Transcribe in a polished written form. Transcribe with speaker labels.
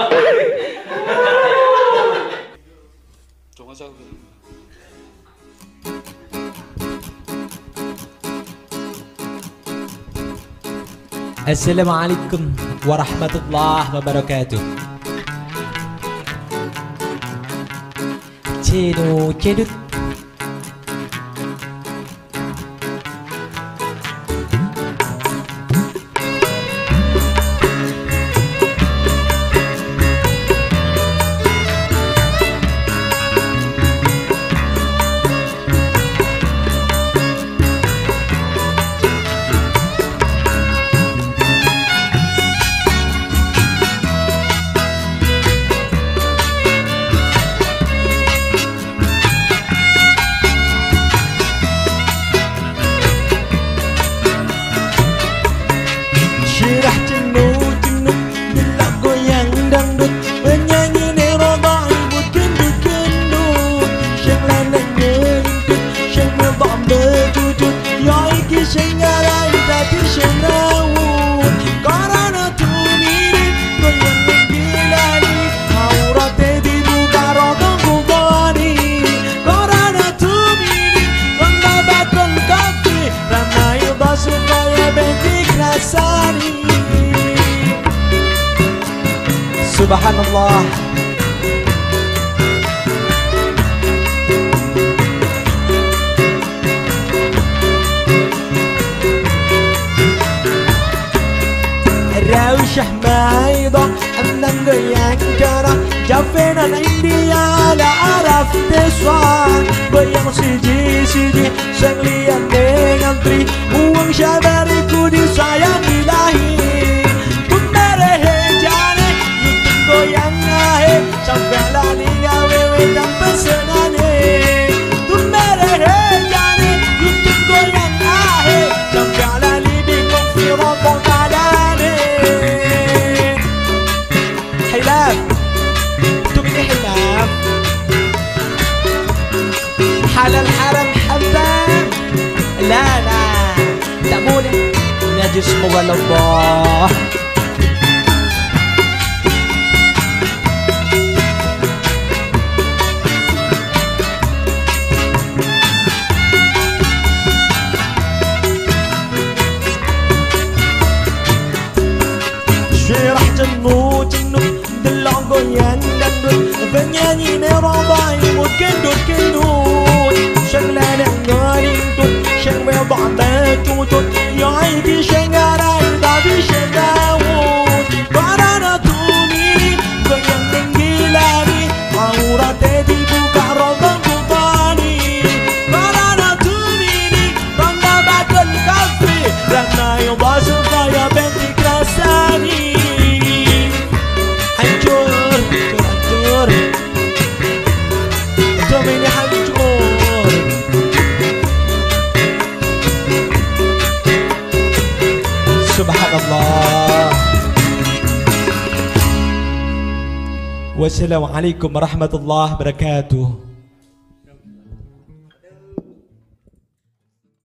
Speaker 1: Coba saya.
Speaker 2: Assalamualaikum warahmatullahi wabarakatuh. Cedut cedut. Syirah jenuh-jenuh gelap goyang dangdut, penyanyi neroba ibu gendut-gendut, syang lanang ngelintut, syang ngebak berjujut, ya iki syang ngarai tadi syang rawut. Karena tumiri goyang menggilani, auratnya dibuka rotong kubani. Karena tumiri ronda bakon kafe, ramai basuh kaya bentik rasani. Subhanallah. Rausyah maidha anang goyang kara, javenan India ala araf deswan, goyang siji-siji sang liat dengan tri, uang syabariku disayang ilahi. Goyang ahe sampai lali gawe dan pesenane, tumere jane YouTube goyang ahe sampai lali bingung firman kadane. Hilaf tu ini hilaf halal haram haram, la la tak boleh najis mughalabah. Syirah jenuh-jenuh delok goyang dangdut, penyanyi neroba imut gendut-gendut, syang lanang ngelintut, syang bebak berjujut, ya iki syang ngarai tapi syang rawut. Karena tumiri goyang menggilani, auratnya dibuka rotong kubani. Karena tumiri ronda bakon kafe, ramai basuh kaya bentik rasani. Subhanallah. Wassalamualaikum warahmatullahi wabarakatuh.